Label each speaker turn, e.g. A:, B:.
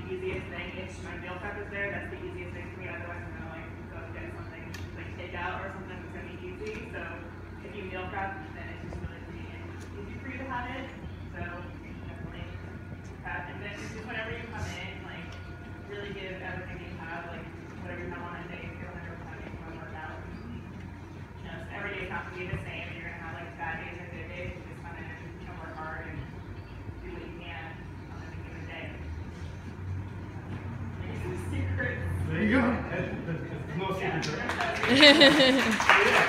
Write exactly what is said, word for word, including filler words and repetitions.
A: easiest thing. If my meal prep is there, that's the easiest thing for me. Otherwise, I'm gonna like go get something like takeout or something that's gonna be easy. So if you meal prep, then it's just really convenient, easy for you to have it. So definitely prep, and then just whenever you come in, like really give everything you have, like whatever you have on a day. If you're one hundred percent, you want to work out. You know, so every day is not gonna be the same. You're gonna have like bad days and good days. You just come in and work hard and do what you can on any given day. Maybe some secrets.
B: There you go. That's, that's, that's no secret.
A: Yeah.
B: Yeah.